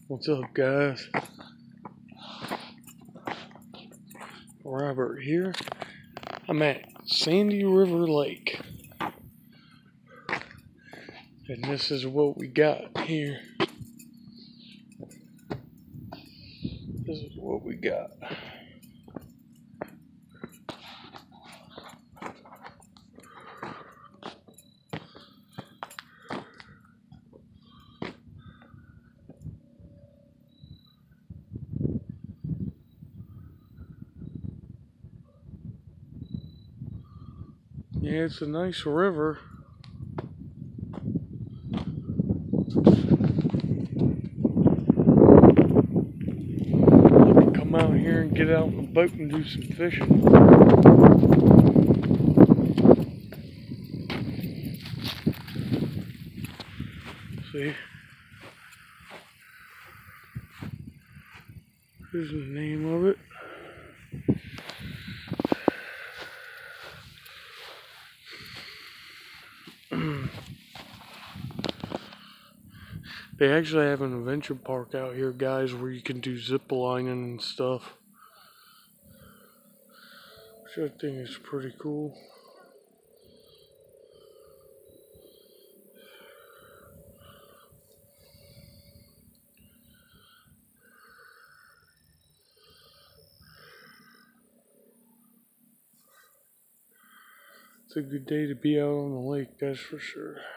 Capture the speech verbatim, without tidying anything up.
What's up, guys? Robert here. I'm at Sandy River Lake, and this is what we got here. This is what we got. Yeah, it's a nice river. I can come out here and get out in the boat and do some fishing. See? Here's the name of it. They actually have an adventure park out here, guys, where you can do zip lining and stuff. Which I think is pretty cool. It's a good day to be out on the lake, that's for sure.